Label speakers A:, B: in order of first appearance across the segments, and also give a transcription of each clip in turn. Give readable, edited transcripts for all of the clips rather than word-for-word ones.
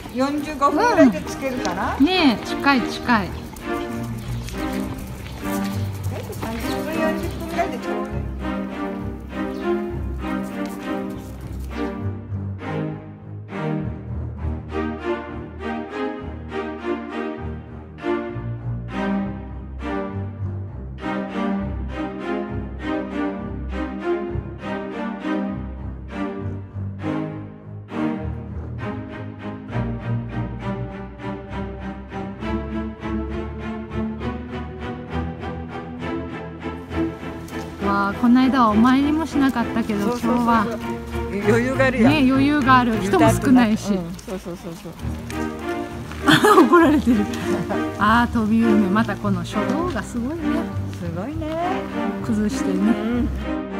A: 45分ぐらいでつけるかな。
B: ねえ、近い近い。
A: 30分40分ぐらいでちょうどいい。
B: わあ、この間はお参りもしなかったけど、今日は
A: 余裕があるやん。
B: ね、余裕がある。人も少ないし。
A: うん、そうそうそうそう。
B: 怒られてる。ああ、飛び梅、またこの書道がすごいね。
A: すごいね。
B: 崩してね。
A: うん。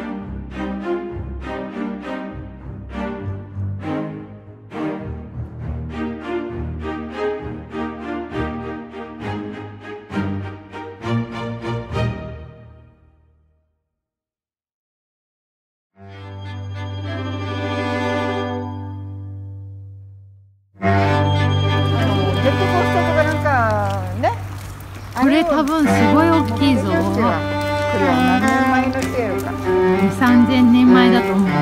B: これ多分すごい大きいぞ。これ
A: は何年前のテールか。
B: 2、3000年前だと思う。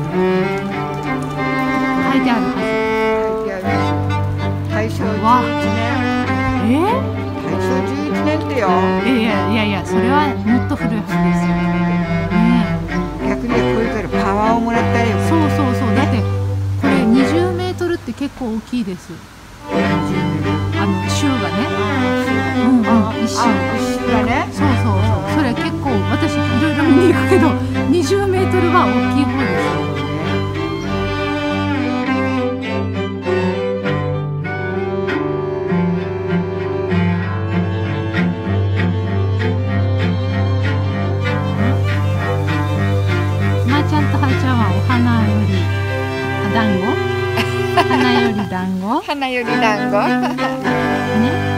B: 書いてあるはず。
A: 書いてあるし。大正11年。大正11年ってよ。
B: いやいや、それはもっと古いはずですよ。
A: 逆にこういうからパワーをもらったり。
B: そうそうそう。だってこれ20メートルって結構大きいです。周がね。一周
A: がね。
B: そうそうそう。それ結構私いろいろ見に行くけど、20メートルは大きい方ですよ。まーちゃんとはーちゃんはお花より団子？花より団子？
A: 花より団子。
B: ね。